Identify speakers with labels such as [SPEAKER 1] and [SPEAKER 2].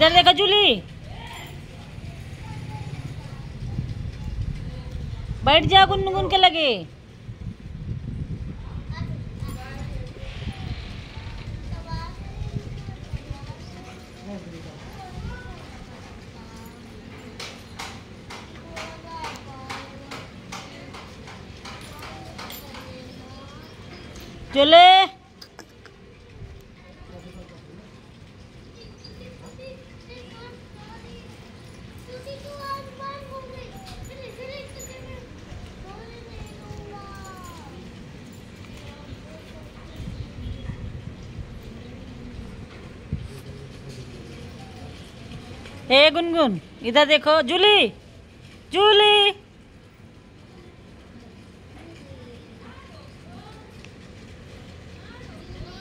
[SPEAKER 1] इधर देखो जूली, बैठ जा गुनगुन के लगे। चले हे गुनगुन, इधर देखो जूली, जूली।